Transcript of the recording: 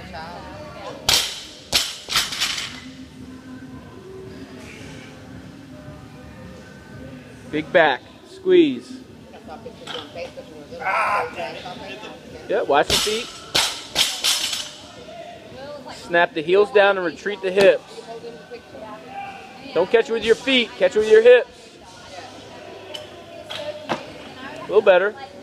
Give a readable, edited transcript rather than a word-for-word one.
Big back. Squeeze. Yeah, watch the feet. Snap the heels down and retreat the hips. Don't catch it with your feet. Catch it with your hips. A little better.